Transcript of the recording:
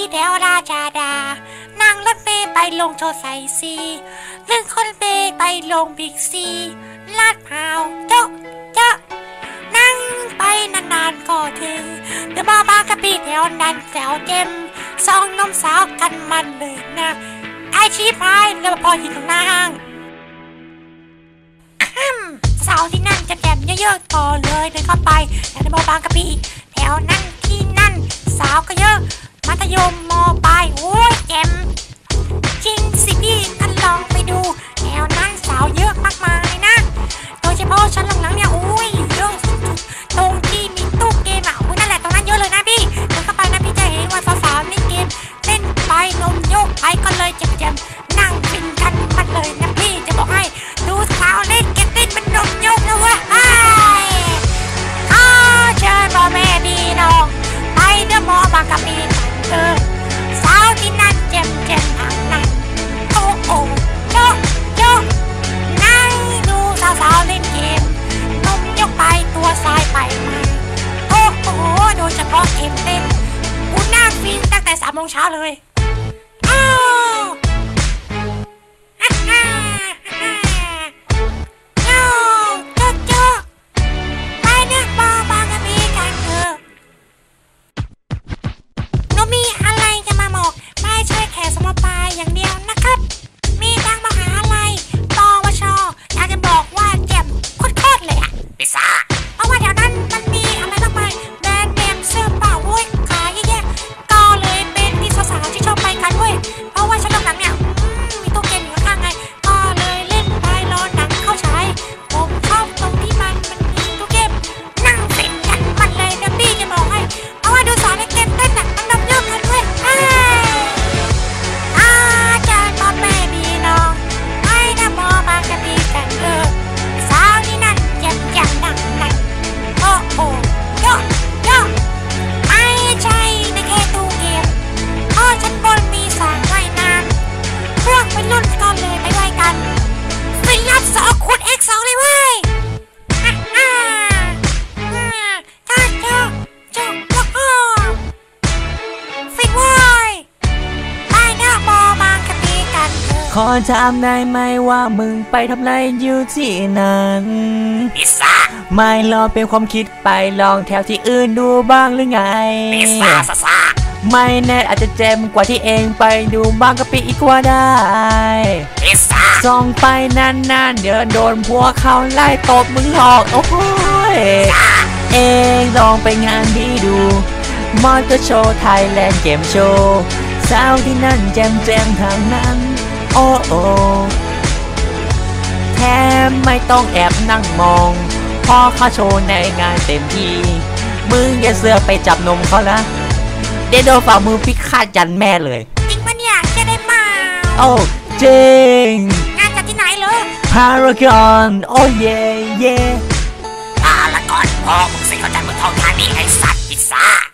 แถวราชาดานั่งรถเมล์ไปลงโชว์ไซซีเรื่องคนเมล์ไปลงบิ๊กซีลาดพร้าวเจ๊ะนั่งไปนานๆก็ถึงเดอะมอลล์บางกะปิแถวนั้นแถวเจมสองนมสาวกันมันเลยนะไอชีพายแล้วพออยู่ตรงหน้าห้างสาวที่นั่นจะแจ่มเยอะๆต่อเลยเดินเข้าไปแถวเดอะมอลล์บางกะปิแถวนั้นที่นั่นสาวก็เยอะมัธยมม.ปลายโอ้ยแจ่มจริงสิพี่ท่านลองไปดูแถวนั้นสาวเยอะมากมายนะโดยเฉพาะชั้นหลังๆเนี่ยโอ้ยเยอะตรงที่มีตู้เกมอ่ะนั่นแหละตรงนั้นเยอะเลยนะพี่เดินเข้าไปนะพี่จะเห็นว่าสาวๆเล่นเกมเล่นไปนมโยกไปก็เลยแจ่มๆนั่งฟินกันมันเลยนะพี่จะบอกให้ดูสาวเล่นเกมเล่นมันนมโยกนะเว้ยเชิญพ่อแม่พี่น้องไปเดอะมอลล์บางกะปิสาวที่นั่นแจ่มทางนั้นโอ้โยกนั่งดูสาวๆเล่นเกมนมยกไปตัวซ้ายไปมาโอ้โหโดยเฉพาะเกมเต้นกูน่าฟินตั้งแต่3 โมงเช้าเลยอย่างเดียวนะครับมีทางมหาลัยปวชอยากจะบอกว่าแจ่มโคตรเลยอะพิซซ่าเพราะว่าแถวนั้นมันมีอะไรมากมายแบรนด์เนมเสื้อผ้าโว้ยขายเยอะแยะก็เลยเป็นที่สาวๆที่ชอบไปกันเว้ยเพราะว่าชั้นหลังเนี่ยมีตู้เกมอยู่ข้างไงก็เลยเล่นไปรอหนังเข้าฉายผมชอบตรงที่มันมีตู้เกมนั่งเล่นกันมันเลยนะพี่จะบอกให้เพราะว่าดูสาวในเกมเต้นน่ะมันดับเยอะกันเว้ยขอถามได้ไหมว่ามึงไปทำไรอยู่ที่นั้นพิซซ่าไม่ลองเป็นความคิดไปลองแถวที่อื่นดูบ้างหรือไงพิซซ่าไม่แน่อาจจะเจ็มกว่าที่เองไปดูบางกะปิอีกว่าได้พิซซ่าส่องไปนานๆเดี๋ยวโดนพวกเขาไล่ตบมึงหรอกโอ้โหเองลองไปงานดีดูมอเตอร์โชว์ไทยแลนด์เกมโชว์สาวที่นั่นแจมทางนั้นโอ้แถมไม่ต้องแอบนั่งมองพอเขาโชว์ในงานเต็มที่มึงอย่าเสือกไปจับนมเขาละเดี๋ยวโดนฝ่ามือพิฆาตยันแม่เลยจริงปะเนี่ยจะได้มาโอ้จริงงานจัดที่ไหนเลยพารากอนโอ้เย่พารากอนพ่อมึงสิเขาจัดเมืองทองธานีไอ้สัตว์พิซซ่า